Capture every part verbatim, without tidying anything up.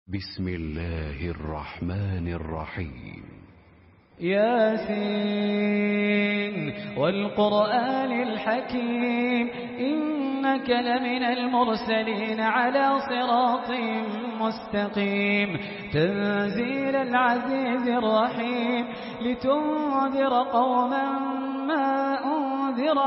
بسم الله الرحمن الرحيم. ياسين والقرآن الحكيم إنك لمن المرسلين على صراط مستقيم تنزيل العزيز الرحيم لتنذر قوما ما أنذر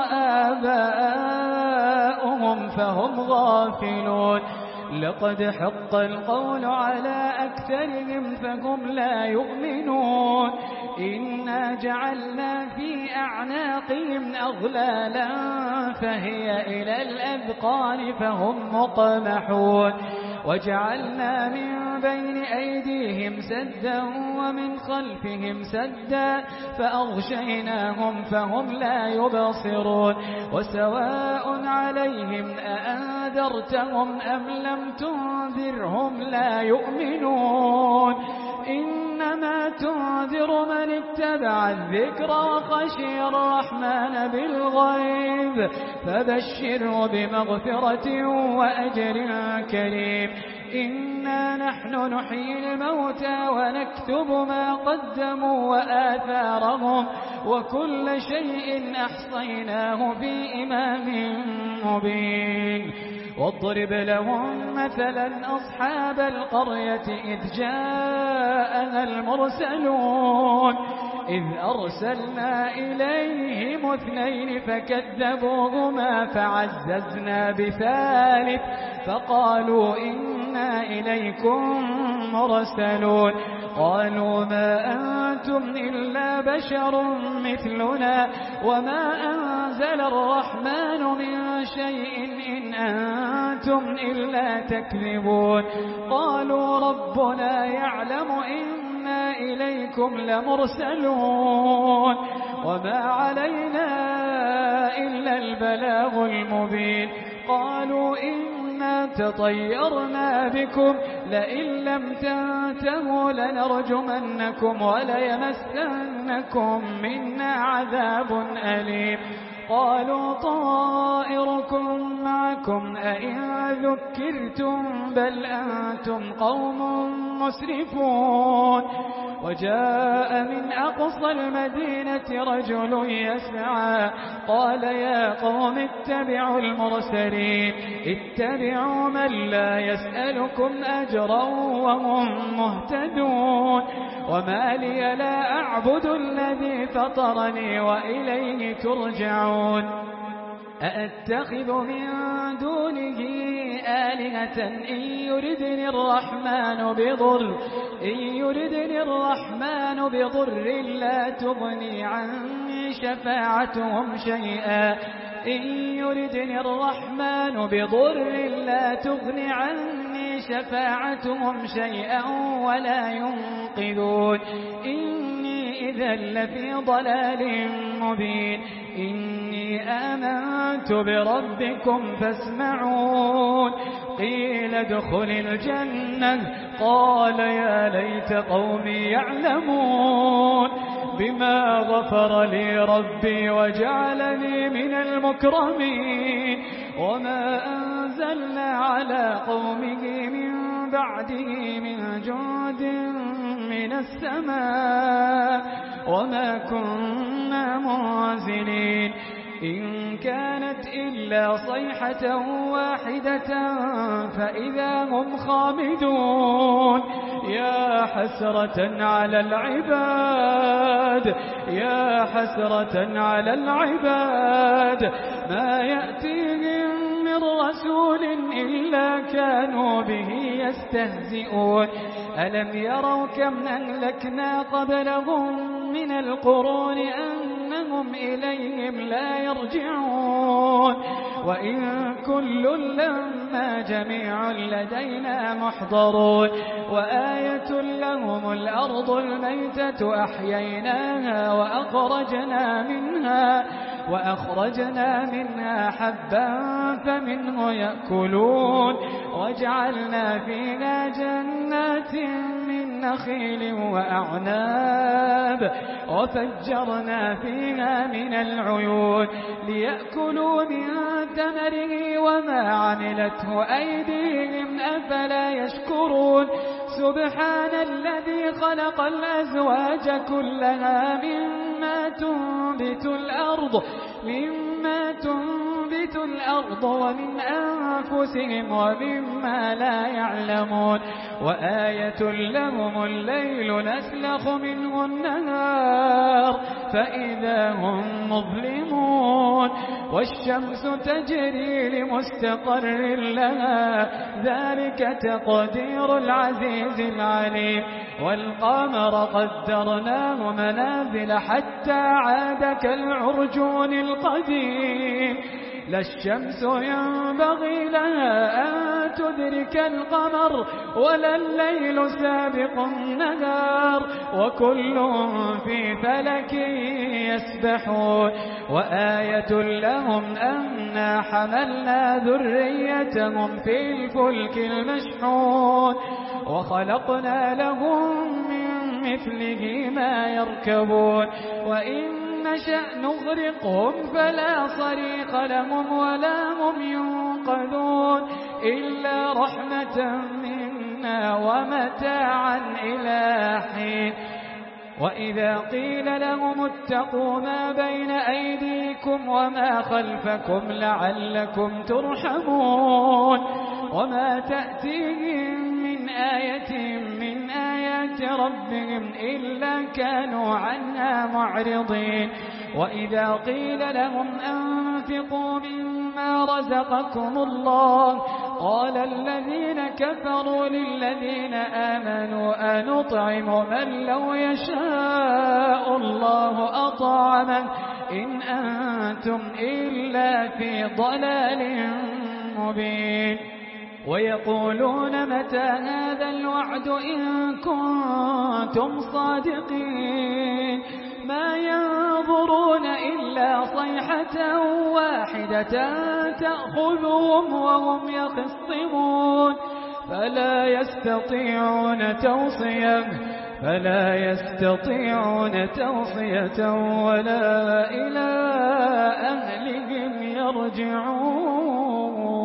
آباؤهم فهم غافلون لقد حق القول على أكثرهم فهم لا يؤمنون إنا جعلنا في أعناقهم أغلالا فهي إلى الأذقان فهم مقمحون وجعلنا من بين أيديهم سدا ومن خلفهم سدا فأغشيناهم فهم لا يبصرون وسواء عليهم أأنذرتهم أم لم تنذرهم لا يؤمنون إنما تنذر من اتبع الذكر وخشي الرحمن بالغيب فبشره بمغفرة وأجر كريم إنا نحن نحيي الموتى ونكتب ما قدموا وآثارهم وكل شيء أحصيناه في إمام مبين واضرب لهم مثلا أصحاب القرية إذ جاءها المرسلون إذ أرسلنا إليهم اثنين فكذبوهما فعززنا بثالث فقالوا إنا إليكم مرسلون قالوا ما أنتم إلا بشر مثلنا وما أنزل الرحمن من شيء إن أنتم إلا تكذبون قالوا ربنا يعلم إنا إليكم لمرسلون وما علينا إلا البلاغ المبين قالوا إنا تطيرنا بكم لئن لم تنتهوا لنرجمنكم وليمسنكم منا عذاب أليم قالوا طائركم معكم أئن ذكرتم بل أنتم قوم مسرفون وجاء من أقصى المدينة رجل يسعى قال يا قوم اتبعوا المرسلين اتبعوا من لا يسألكم أجرا وهم مهتدون وما لي لا أعبد الذي فطرني وإليه ترجعون أأتخذ من دونه آلهة إن يردني الرحمن بضر إن يردني الرحمن بضر لا تغني عني شفاعتهم شيئا إن يردني الرحمن بضر لا تغني عني شفاعتهم شيئا ولا ينقذون إني إذا لفي ضلال مبين إني آمنت بربكم فاسمعون قيل ادخل الجنة قال يا ليت قومي يعلمون بما غفر لي ربي وجعلني من المكرمين وما أنزلنا على قومه من بعده من جند من السماء وما كنا منزلين إن كانت إلا صيحة واحدة فإذا هم خامدون يا حسرة على العباد يا حسرة على العباد ما يأتيهم من رسول إلا كانوا به يستهزئون ألم يروا كم أهلكنا قبلهم من القرون أنهم إليهم لا يرجعون وإن كل لما جميع لدينا محضرون وآية لهم الأرض الميتة أحييناها وأخرجنا منها وأخرجنا منها حبا فمنه يأكلون وجعلنا فيها جنات من نخيل وأعناب وفجرنا فيها من العيون ليأكلوا من ثمره وما عملته أيديهم أفلا يشكرون سبحان الذي خلق الأزواج كلها مما تنبت الأرض مما تنبت الأرض ومن أنفسهم ومما لا يعلمون وآية لهم الليل نسلخ منه النهار فإذا هم مظلمون والشمس تجري لمستقر لها ذلك تقدير العزيز العليم والقمر قدرناه منازل حتى عاد كالعرجون القديم لا الشمس ينبغي لها أن تدرك القمر ولا الليل سابق النهار وكل في فلك يسبحون وآية لهم أنا حملنا ذريتهم في الفلك المشحون وخلقنا لهم من مثله ما يركبون وإن نشأ نغرقهم فلا صريخ لهم ولا هم ينقذون إلا رحمة منا ومتاعا إلى حين وإذا قيل لهم اتقوا ما بين أيديكم وما خلفكم لعلكم ترحمون وما تأتيهم من آية من آيات ربهم إلا كانوا عنها معرضين وإذا قيل لهم أنفقوا مما رزقكم الله قال الذين كفروا للذين آمنوا أنطعم من لو يشاء الله أطعمه إن أنتم إلا في ضلال مبين ويقولون متى هذا الوعد إن كنتم صادقين ما ينظرون إلا صيحة واحدة تأخذهم وهم يخصمون فلا يستطيعون توصية فلا يستطيعون توصية ولا إلى أهلهم يرجعون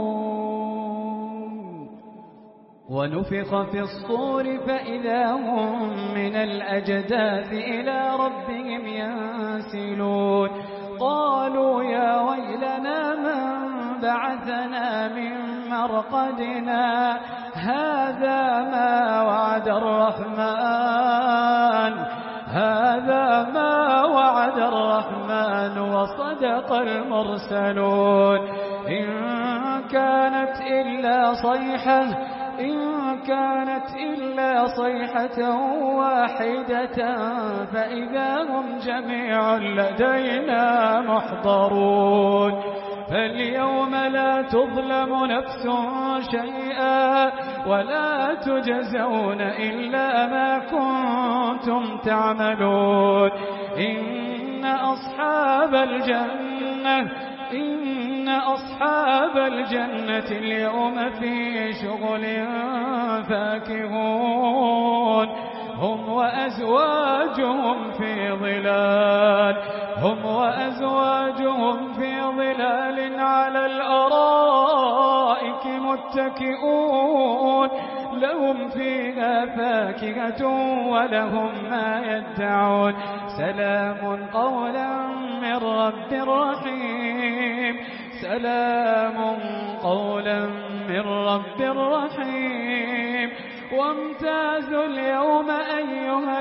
ونفخ في الصور فإذا هم من الأجداث إلى ربهم ينسلون قالوا يا ويلنا من بعثنا من مرقدنا هذا ما وعد الرحمن هذا ما وعد الرحمن وصدق المرسلون إن كانت إلا صيحة إن كانت إلا صيحة واحدة فإذا هم جميع لدينا محضرون فاليوم لا تظلم نفس شيئا ولا تجزون إلا ما كنتم تعملون إن أصحاب الجنة إن أصحاب الجنة اليوم في شغل فاكهون هم وأزواجهم في ظلال هم وأزواجهم في ظلال على الأرائك متكئون لهم فيها فاكهة ولهم ما يدعون سلام قولا من رب رحيم سلام قولا من رب رحيم وامتازوا اليوم أيها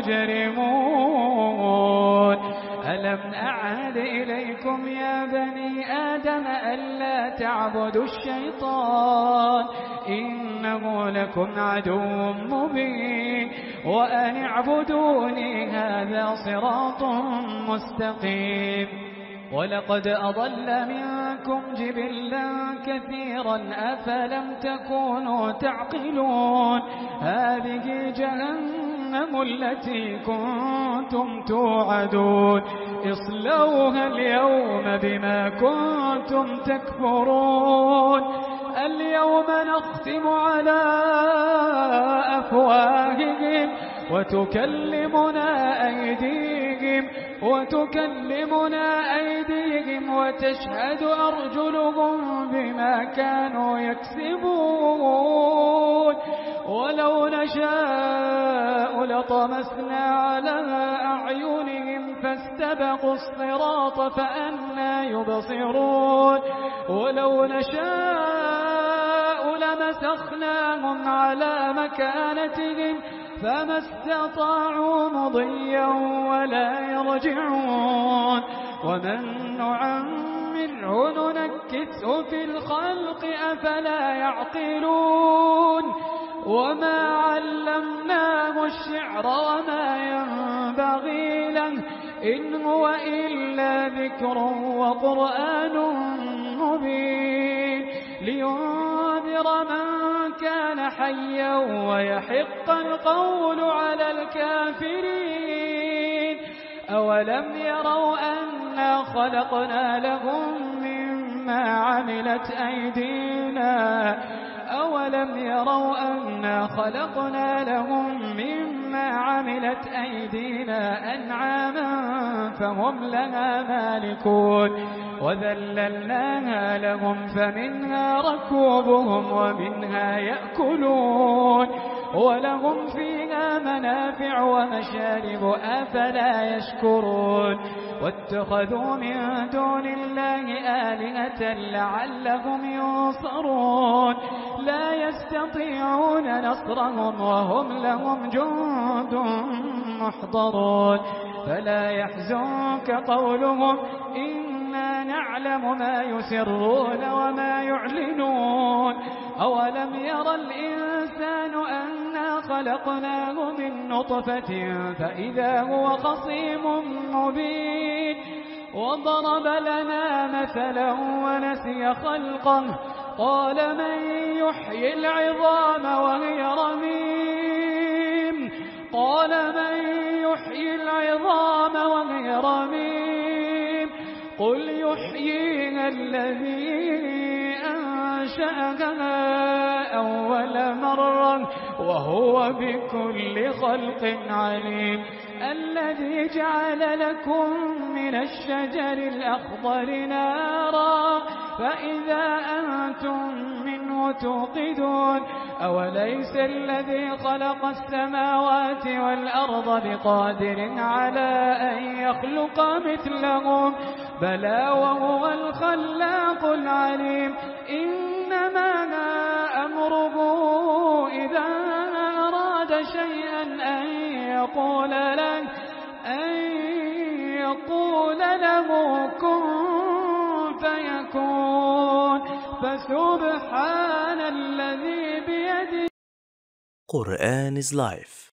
المجرمون ألم أعهد إليكم يا بني آدم ألا تعبدوا الشيطان إنه لكم عدو مبين وأن اعبدوني هذا صراط مستقيم ولقد أضل منكم جبلا كثيرا أفلم تكونوا تعقلون هذه جهنم التي كنتم توعدون اصلوها اليوم بما كنتم تكفرون اليوم نختم على أفواههم وتكلمنا أيديهم وتكلمنا أيديهم وتشهد أرجلهم بما كانوا يكسبون ولو نشاء لطمسنا على أعينهم فاستبقوا الصراط فأنى يبصرون ولو نشاء لمسخناهم على مكانتهم فما استطاعوا مضيا ولا يرجعون ومن نعمره ننكسه في الخلق أفلا يعقلون وما علمناه الشعر وما ينبغي له إن هو إلا ذكر وقرآن مبين لينذر من كان حيا ويحق القول على الكافرين أولم يروا أنا خلقنا لهم مما عملت أيدينا أولم يروا أنا خلقنا لهم مما عملت أيدينا أنعاما فهم لها مالكون وذللناها لهم فمنها ركوبهم ومنها يأكلون ولهم فيها منافع ومشارب أفلا يشكرون واتخذوا من دون الله آلهة لعلهم ينصرون لا يستطيعون نصرهم وهم لهم جند محضرون فلا يحزنك قولهم إنا نعلم ما يسرون وما يعلنون أولم يرى الإنسان أنا خلقناه من نطفة فإذا هو خصيم مبين وضرب لنا مثلا ونسي خلقه قال من يحيي العظام وهي رميم قال من يحيي العظام وهي رميم قل يحييها الذي أنشأها أول مرة وهو بكل خلق عليم الذي جعل لكم من الشجر الأخضر نارا فإذا أنتم منه توقدون أوليس الذي خلق السماوات والأرض بقادر على أن يخلق مثلهم بلى وهو الخلاق العليم إنما أمره إذا أراد شيئا أن يقول له أن يقول له كن فيكون فسبحان الذي بيده Quran is life.